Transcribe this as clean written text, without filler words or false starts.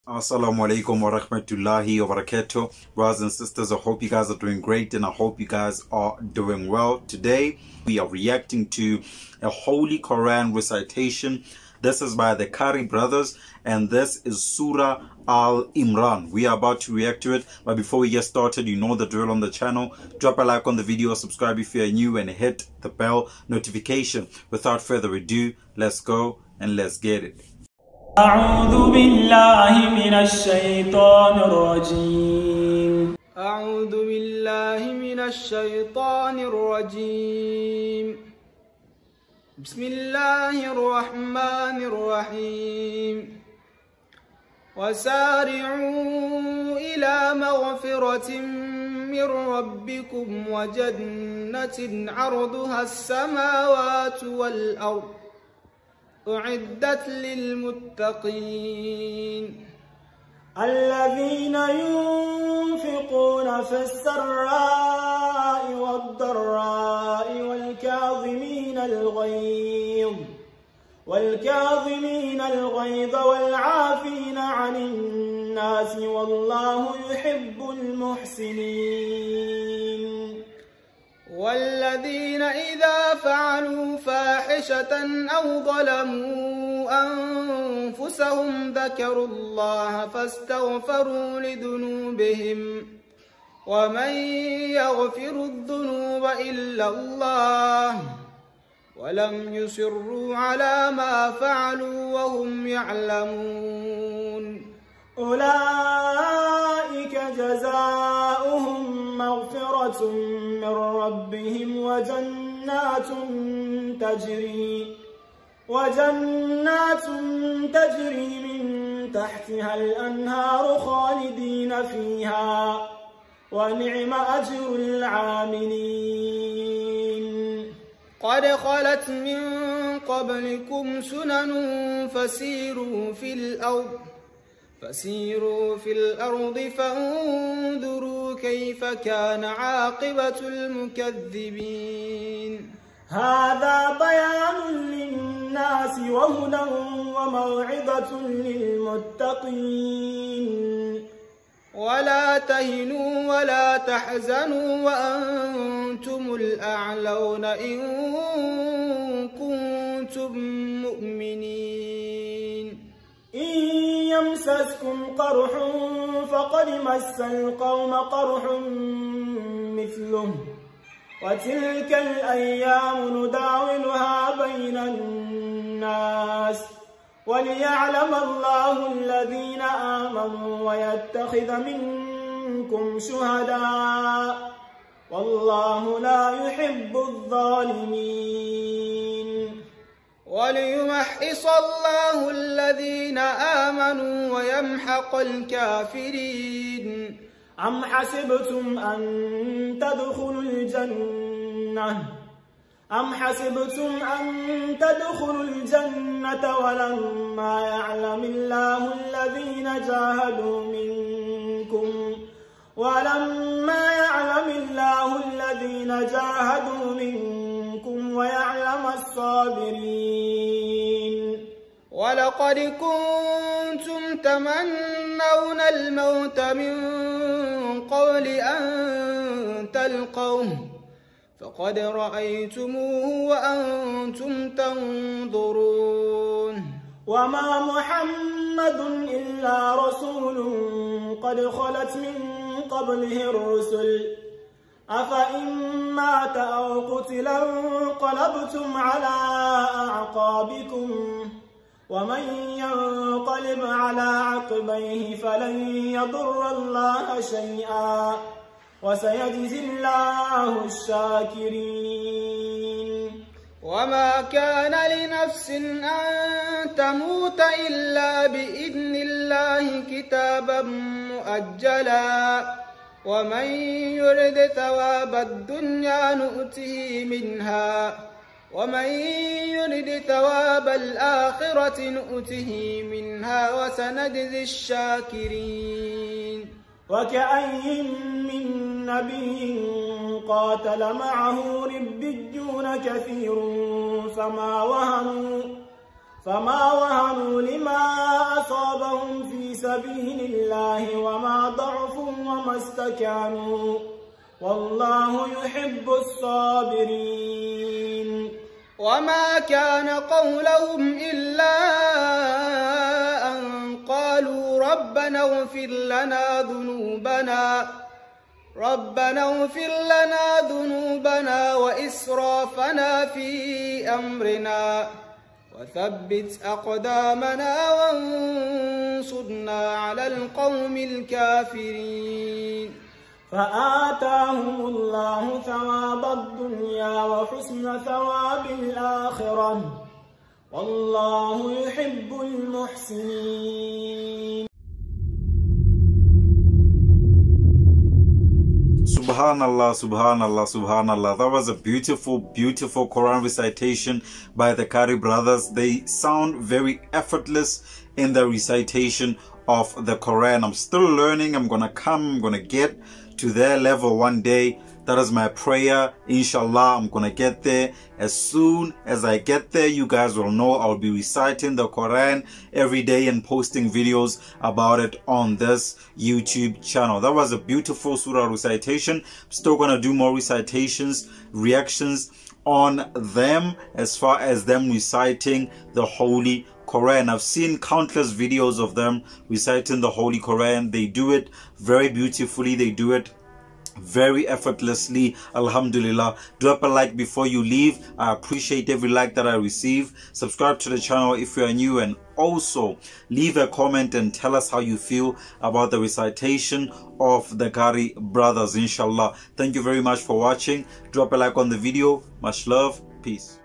Assalamu alaikum wa rahmatullahi wa barakatuh. Brothers and sisters, I hope you guys are doing great and I hope you guys are doing well. Today, we are reacting to a Holy Quran recitation. This is by the Qari brothers and this is Surah Al-Imran. We are about to react to it, but before we get started, you know the drill on the channel. Drop a like on the video, subscribe if you are new and hit the bell notification. Without further ado, let's go and let's get it. أعوذ بالله من الشيطان الرجيم. أعوذ بالله من الشيطان الرجيم. بسم الله الرحمن الرحيم. وسارعوا إلى مغفرة من ربكم وجنة عرضها السماوات والأرض أعدت للمتقين الذين ينفقون في السراء والضراء والكاظمين الغيظ والعافين عن الناس والله يحب المحسنين والذين إذا فعلوا فاحشة أو ظلموا أنفسهم ذكروا الله فاستغفروا لذنوبهم ومن يغفر الذنوب إلا الله ولم يصروا على ما فعلوا وهم يعلمون أولئك جزاؤهم مغفرة من ربهم وجنات تجري من تحتها الأنهار خالدين فيها ونعم أجر العاملين قد خلت من قبلكم سنن فسيروا في الأرض فانظروا كيف كان عاقبة المكذبين هذا بيان للناس وهدى وموعظة للمتقين ولا تهنوا ولا تحزنوا وأنتم الأعلون إن كنتم مؤمنين إن يمسسكم قرح فقد مس القوم قرح مثله وتلك الأيام نداولها بين الناس وليعلم الله الذين آمنوا ويتخذ منكم شهداء والله لا يحب الظالمين وليمحص الله الذين آمنوا ويمحق الكافرين أم حسبتم أن تدخلوا الجنة ولما يعلم الله الذين جاهدوا منكم ويعلم الصابرين ولقد كنتم تمنون الموت من قبل أن تلقوه فقد رأيتموه وأنتم تنظرون وما محمد إلا رسول قد خلت من قبله الرسل أفإن مات أو قتل انقلبتم على أعقابكم ومن ينقلب على عقبيه فلن يضر الله شيئا وسيجزي الله الشاكرين وما كان لنفس أن تموت إلا بإذن الله كتابا مؤجلا ومن يرد ثواب الدنيا نؤته منها ومن يرد ثواب الآخرة نؤته منها وسنجزي الشاكرين وكأي من نبي قاتل معه ربيون كثير فما وهنوا لما أصابهم في سبيل الله وما ضعفوا وما استكانوا والله يحب الصابرين. وما كان قولهم إلا أن قالوا ربنا اغفر لنا ذنوبنا وإسرافنا في أمرنا وثبت أقدامنا وانصرنا على القوم الكافرين. فآتاهم الله ثواب الدنيا وحسن ثواب الآخرة والله يحب المحسنين. Subhanallah, subhanallah, subhanallah. That was a beautiful, beautiful Quran recitation by the Qari brothers. They sound very effortless in the recitation of the Quran. I'm still learning. I'm going to get to their level one day. That is my prayer. Inshallah, I'm going to get there. As soon as I get there, you guys will know I'll be reciting the Quran every day and posting videos about it on this YouTube channel. That was a beautiful surah recitation. I'm still going to do more recitations, reactions on them as far as them reciting the Holy Quran. I've seen countless videos of them reciting the Holy Quran. They do it very beautifully. They do it very effortlessly. Alhamdulillah. Drop a like before you leave. I appreciate every like that I receive. Subscribe to the channel if you are new, and also leave a comment and tell us how you feel about the recitation of the Qari brothers, inshallah. Thank you very much for watching. Drop a like on the video. Much love. Peace.